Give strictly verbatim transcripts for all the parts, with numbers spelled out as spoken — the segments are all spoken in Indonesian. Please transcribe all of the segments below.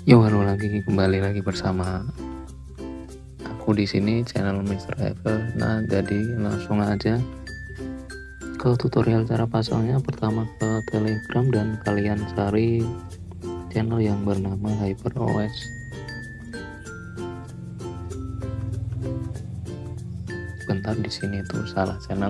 Yo, halo lagi, kembali lagi bersama aku di sini channel Mister Ever. Nah, jadi langsung aja ke tutorial cara pasangnya. Pertama ke Telegram dan kalian cari channel yang bernama HyperOS. Bentar, di sini tuh salah channel.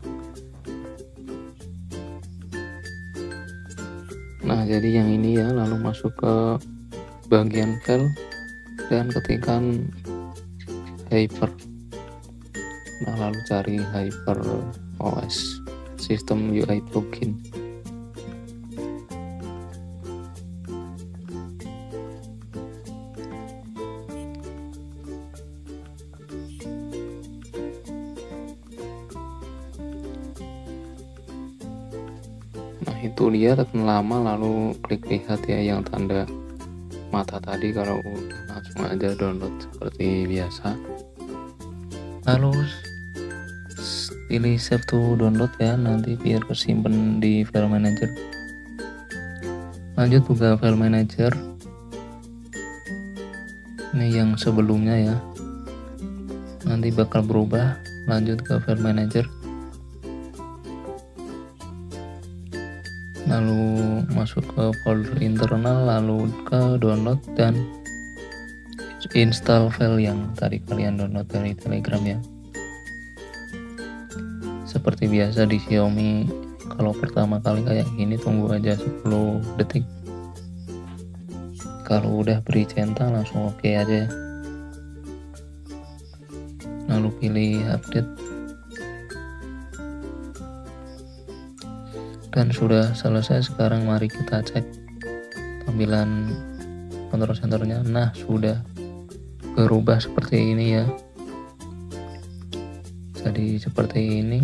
Nah, jadi yang ini ya, lalu masuk ke bagian file dan ketikkan Hyper. Nah, lalu cari HyperOS System U I Plugin. Nah, itu dia, tekan lama lalu klik lihat ya yang tanda mata tadi. Kalau langsung aja download seperti biasa, lalu pilih save to download ya, nanti biar kesimpan di file manager. Lanjut buka file manager, ini yang sebelumnya ya, nanti bakal berubah. Lanjut ke file manager, lalu masuk ke folder internal, lalu ke download dan install file yang tadi kalian download dari Telegram ya. Seperti biasa di Xiaomi, kalau pertama kali kayak gini tunggu aja sepuluh detik. Kalau udah beri centang langsung oke okay aja. Lalu pilih update. Dan sudah selesai. Sekarang mari kita cek tampilan control centernya. Nah, sudah berubah seperti ini ya. Jadi seperti ini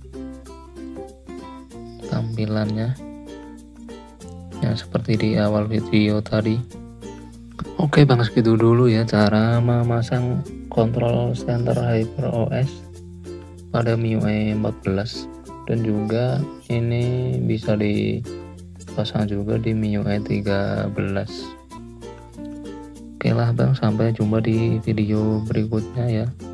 tampilannya, yang seperti di awal video tadi. Oke bang, segitu dulu ya cara memasang control center HyperOS pada M I U I empat belas, dan juga ini bisa dipasang juga di M I U I tiga belas. Oke lah bang, sampai jumpa di video berikutnya ya.